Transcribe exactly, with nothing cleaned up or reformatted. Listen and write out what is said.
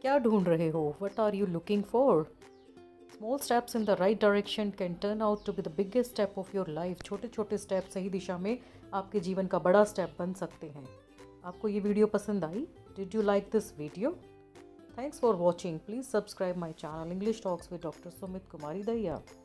क्या ढूंढ रहे हो? What are you looking for? Small steps in the right direction can turn out to be the biggest step of your life. छोटे छोटे step सही दिशा में आपके जीवन का बड़ा स्टेप बन सकते हैं. आपको ये वीडियो पसंद आई? Did you like this video? Thanks for watching. Please subscribe my channel English Talks with Doctor Sumit Kumari Dahiya.